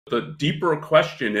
The deeper question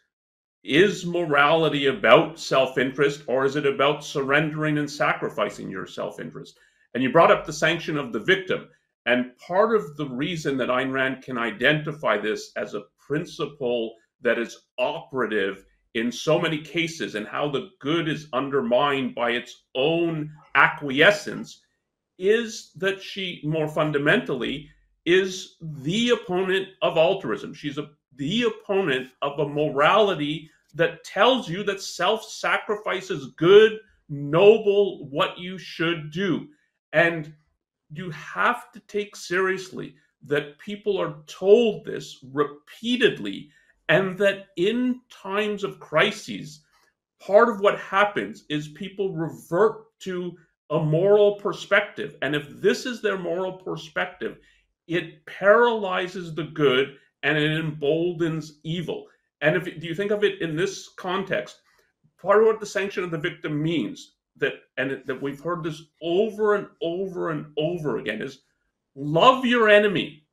is morality about self-interest, or is it about surrendering and sacrificing your self-interest? And you brought up the sanction of the victim. And part of the reason that Ayn Rand can identify this as a principle that is operative in so many cases, and how the good is undermined by its own acquiescence, is that she, more fundamentally, is the opponent of altruism. She's the opponent of a morality that tells you that self-sacrifice is good, noble, what you should do. And you have to take seriously that people are told this repeatedly, and that in times of crises, part of what happens is people revert to a moral perspective. And if this is their moral perspective, it paralyzes the good and it emboldens evil. And if do you think of it in this context, part of what the sanction of the victim means, that we've heard this over and over and over again, is love your enemy.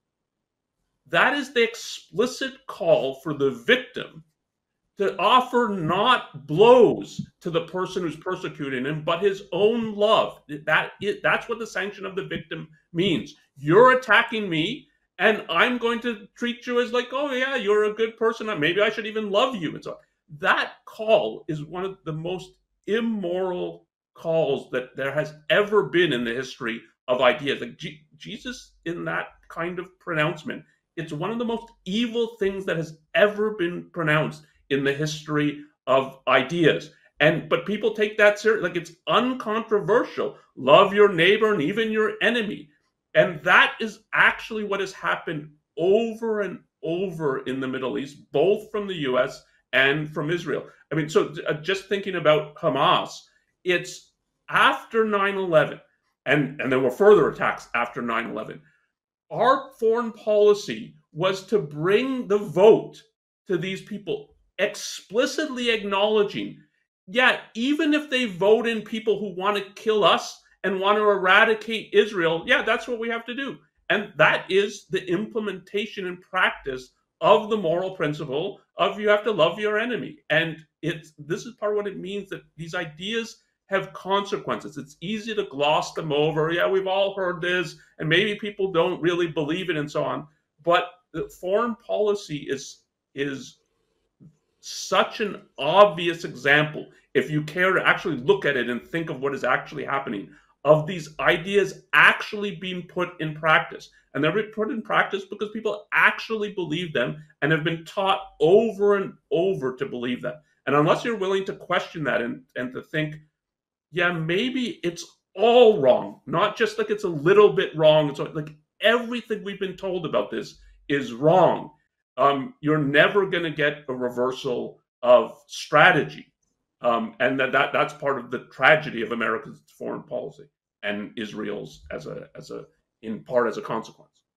That is the explicit call for the victim to offer not blows to the person who's persecuting him, but his own love. That's what the sanction of the victim means. You're attacking me, and I'm going to treat you as like, oh yeah, you're a good person. Maybe I should even love you. And so that call is one of the most immoral calls that there has ever been in the history of ideas. Like Jesus, in that kind of pronouncement, it's one of the most evil things that has ever been pronounced in the history of ideas. But people take that seriously, like it's uncontroversial. Love your neighbor and even your enemy. And that is actually what has happened over and over in the Middle East, both from the US and from Israel. I mean, so just thinking about Hamas, it's after 9/11, and there were further attacks after 9/11. Our foreign policy was to bring the vote to these people, explicitly acknowledging, yeah, even if they vote in people who want to kill us and want to eradicate Israel, yeah, that's what we have to do. And that is the implementation and practice of the moral principle of you have to love your enemy. And this is part of what it means, that these ideas have consequences. It's easy to gloss them over. Yeah, we've all heard this, and maybe people don't really believe it and so on. But the foreign policy is such an obvious example, if you care to actually look at it and think of what is actually happening, of these ideas actually being put in practice. And they're put in practice because people actually believe them and have been taught over and over to believe them. And unless you're willing to question that and to think, yeah, maybe it's all wrong, not just like it's a little bit wrong. It's like everything we've been told about this is wrong. You're never going to get a reversal of strategy. And that's part of the tragedy of America's foreign policy and Israel's in part as a consequence.